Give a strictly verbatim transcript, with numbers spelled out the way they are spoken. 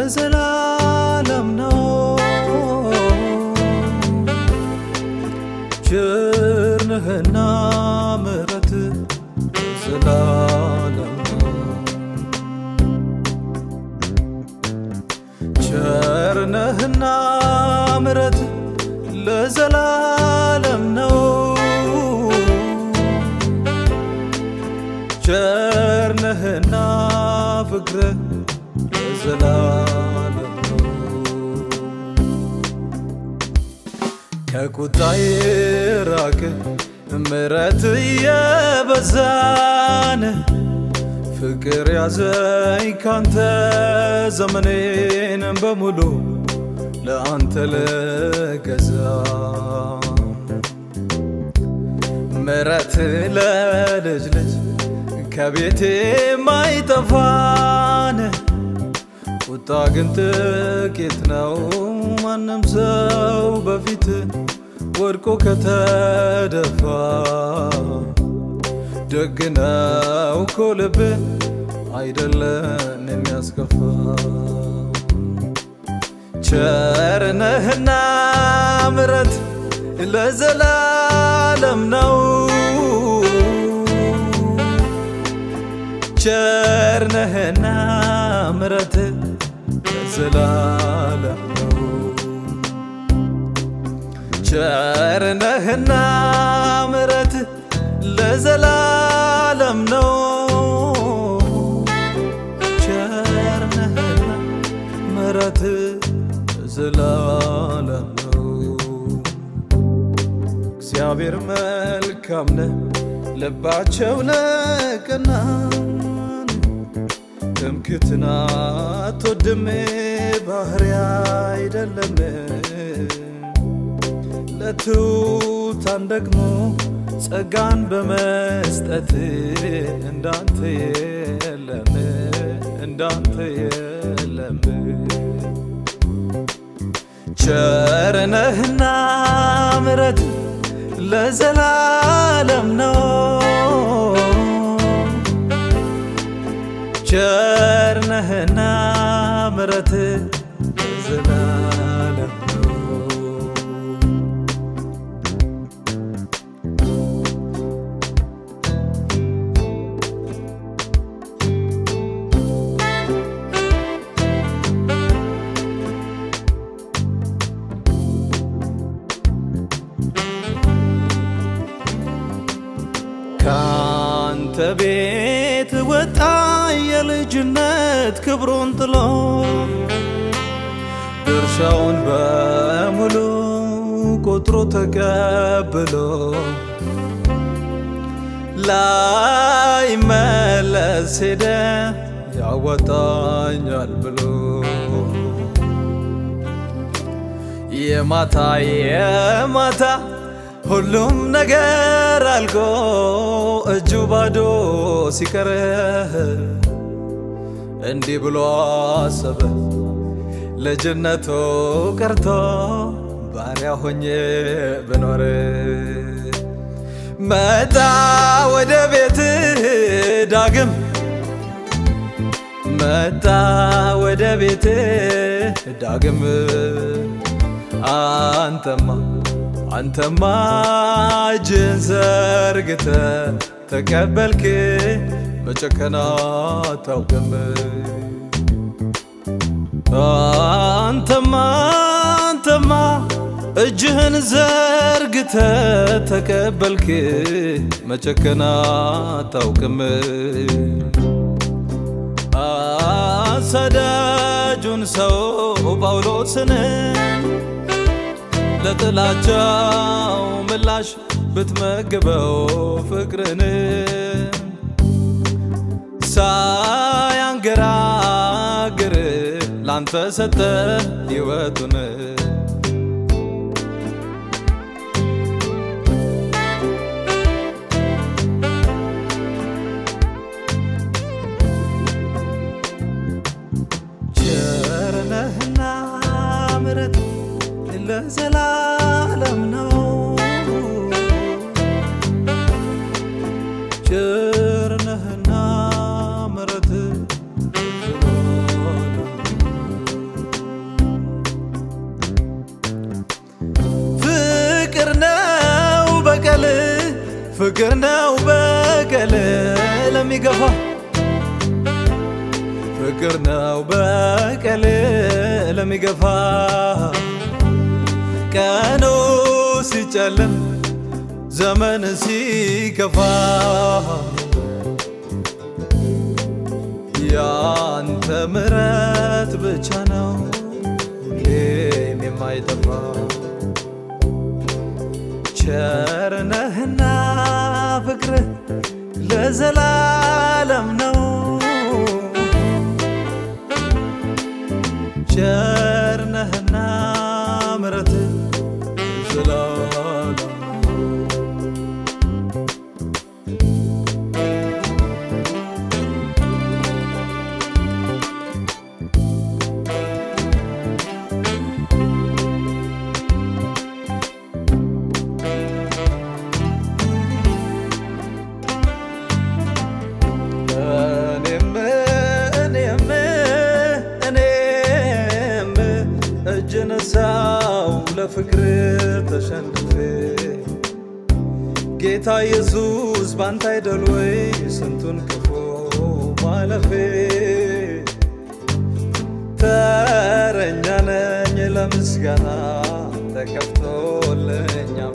ለዘላለም ነው ቸርነህና ምሕረት ለዘላለም ነው ቸርነህና ምሕረት ለዘላለም ነው ቸርነህና ፍቅር ለዘላለም ነው ከቁጣዬ ራቅ ምሕረት የበዛን ፍቅር ያዘኝ ካንተ ዘመኔን በሙሉ ለአንተ ለገዛ ምሕረት ለልጅ ልጅ ከቤቴ ማይጠፋን ቁጣ ግን ጥቂት ነው ማንም ሰው በፊት ወድቆ ከተደፋ ደግ ነው እኮ ልብህ አይደለም የሚያስከፋ ቸርነህና ምሕረት ለዘላለም ነው ቸርነህና ምሕረት ለዘላለም ነው ቸርነህና ምሕረት ለዘላለም ነው ቸርነህና ምሕረት ለዘላለም ነው እግዚአብሔር መልካም ነው ልባቸው ለቀና ትምክህትን አትወድም ባህሪ አይደለም ለትሑታን ደግሞ ጸጋን በመስጠት እንዳንተ የለም እንዳንተ የለም ቸርነህና ምሕረት ለዘላለም ነው ቸርነህና ምሕረት ለዘላለም ነው ካንተ ቤት ወጣ የልጅነት ክብሩን ጥሎ ድርሻውን በሙሉ ቆጥሮ ተቀብሎ ላይመለስ ሄደ ያወጣኛል ብሎ የማታ የማታ ሁሉም ነገር አልቆ እጁ ባዶ ሲቀር እንዲህ ብሎ አሰበ ልጅነቱ ቀርቶ ባሪያ ሆኜ ብኖር መጣ ወደ ቤት ዳግም መጣ ወደ ቤት ዳግም አንተማ አንተማ እጅን ዘርግተህ ተቀበልክ መጨከን አታውቅም አንተማ አንተማ እጅህን ዘርግተህ ተቀበልክ መጨከን አታውቅም አሳዳጁን ሰው ጳውሎስን ለጥላቻው ምላሽ ብትመግበው ፍቅርን ሳያንገራግር ላንተ ሰጠ ሕይወቱን ቸርነህና ምሕረት ለዘላለም ነው ቸርነህና ምሕረት ለዘላለም ፍቅር ነው በቀል ፍቅር ነው በቀል ለሚገፋ ፍቅር ነው በቀል ለሚገፋ ቀኑ ሲጨልም ዘመን ሲከፋ ያንተ ምሕረት ብቻ ነው ሁሌም የማይጠፋ ቸር ነህና ፍቅርህ ለዘላለም ነው ቸር ነህና ምሕረትህ ለዘላለም እጅነሳው ለፍቅር ተሸንፌ ጌታ ኢየሱስ ባንተ አይደል ወይ ስንቱን ክፉ ማለፌ ተረኛ ነኝ ለምስጋና ተከፍቶልኛል